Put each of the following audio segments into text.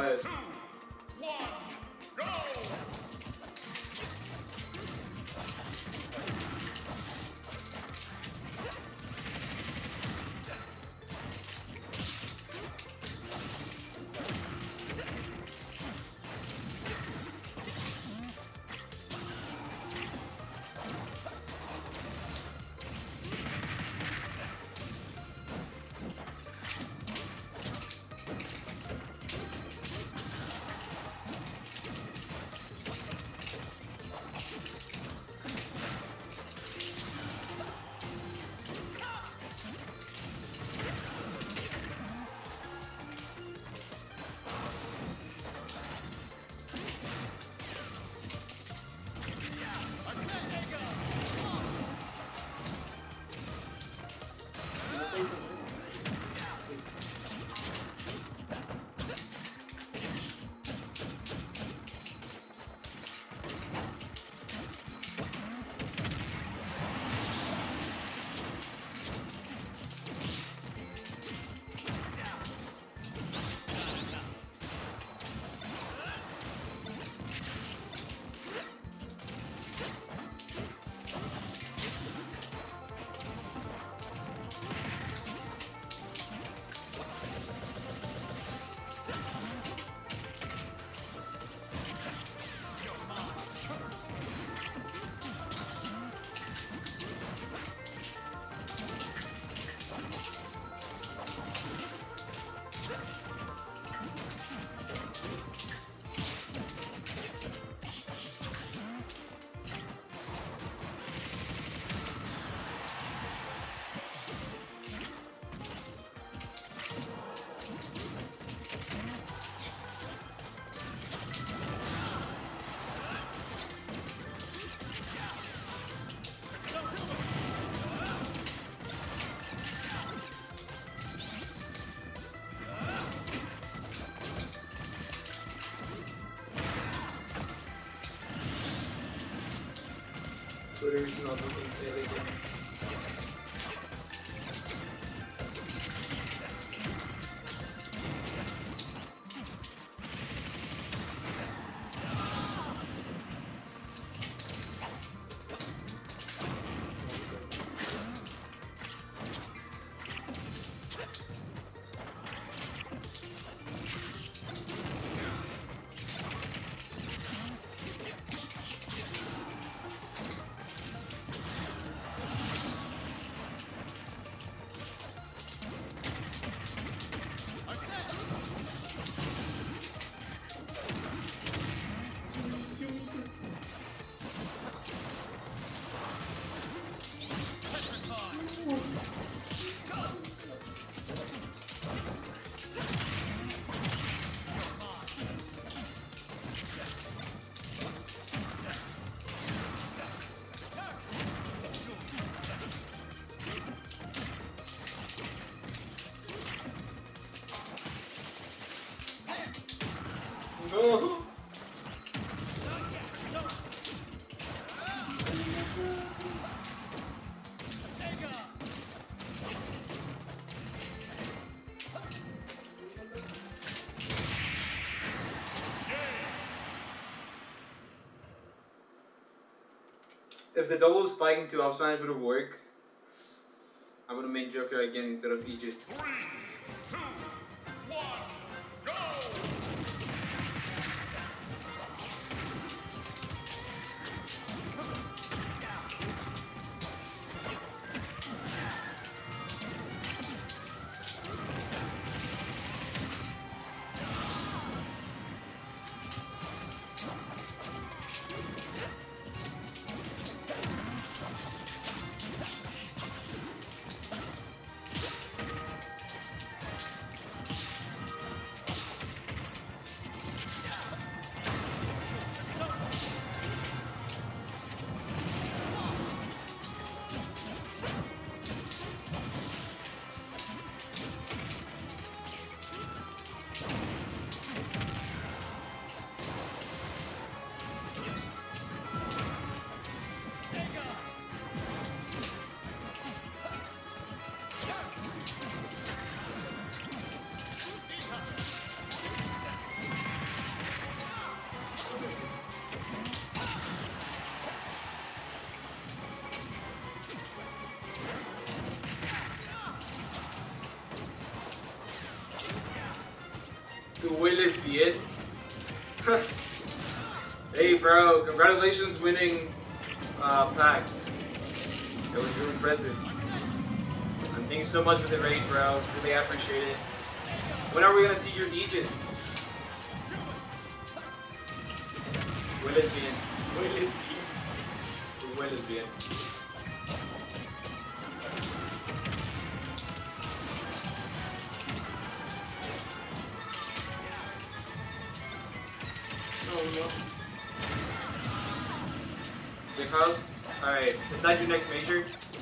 best. Twitter's not looking elegant. No! If the double spike into up smash would have worked, I would have made Joker again instead of Aegis. 3, 2, 1, go! Tú hueles bien. Hey bro, congratulations winning packs. That was really impressive. And thanks so much for the raid, bro. Really appreciate it. When are we gonna see your Aegis? Hueles bien. Hueles bien. Tú hueles bien. Oh no. Big house? Alright, is that your next major?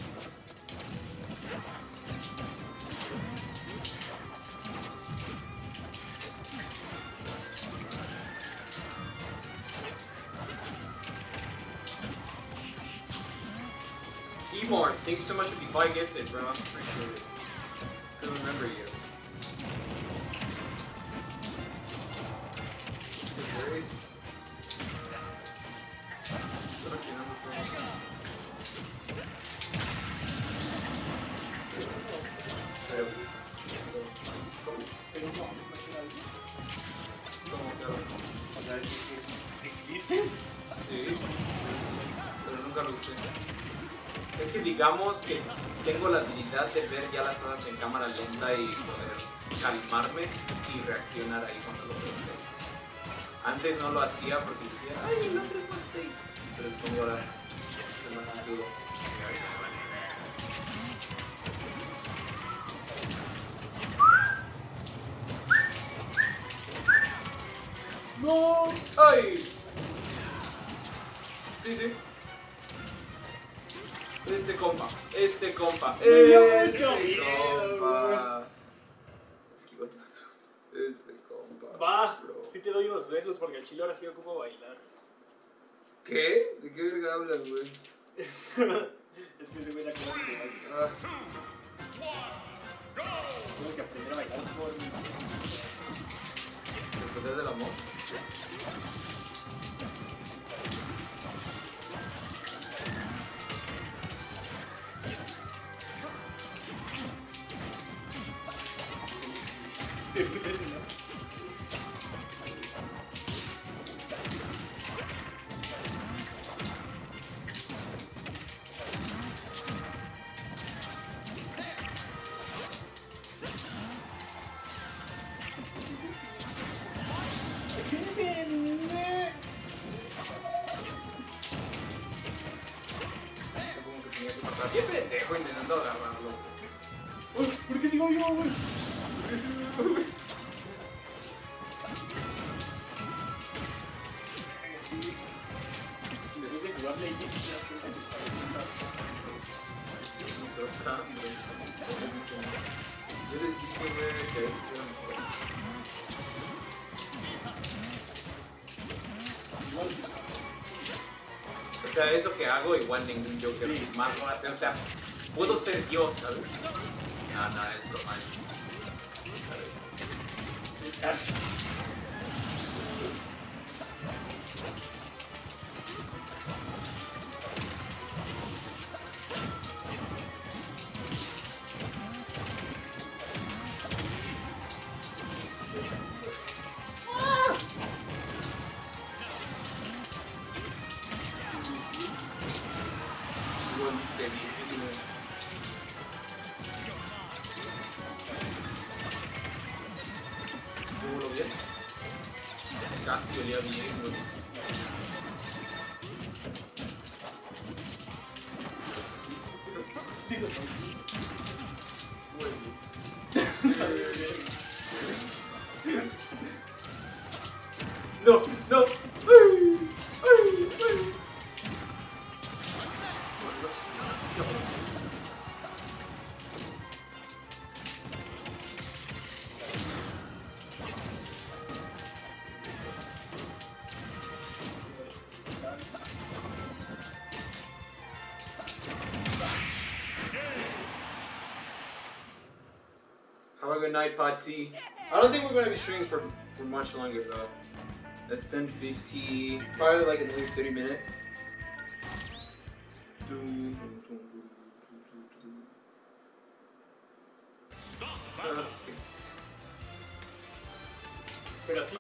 Seymour, thank you so much for the 5 gifted, bro. Appreciate it. Still remember you. Where is ¿Existe? Sí, pero nunca lo usé. Es que digamos que tengo la habilidad de ver ya las cosas en cámara lenta y poder calmarme y reaccionar ahí cuando lo veo. Antes no lo hacía porque decía, ay, el otro es más safe. Pero como ahora es más antiguo. ¡No! ¡Ay! Sí, sí. Este compa. Este compa. Me dio Este mucho miedo, compa. Esquivando sus. Este compa. Va, bro. sí te doy unos besos porque el chile ahora sí ocupo bailar. ¿Qué? ¿De qué verga hablan, güey? Es que se me da clase de baile. Ah, Tengo que aprender a bailar por mi ¿el poder del amor? Supongo que tenía que pasar. ¡Qué pendejo intentando agarrarlo! Uy, ¿por qué sigo vivo, güey? ¿Por qué sigo vivo, güey? Sí. Después de jugar Play, ya te das cuenta Yo les dije, güey, que hicieron mejor. igual. O sea, eso que hago, igual ningún Joker Sí. más lo hace. O sea, puedo ser yo, ¿sabes? No, no, es broma. Ash. Lo viste bien, güey. ¿Cómo lo bien? Casi olía bien, güey. Sí, se fue. No, no. Ay, ay, ay. Have a good night, Patsy. I don't think we're gonna be streaming for much longer though. It's 10:50, probably like another 30 minutes. Pero sí.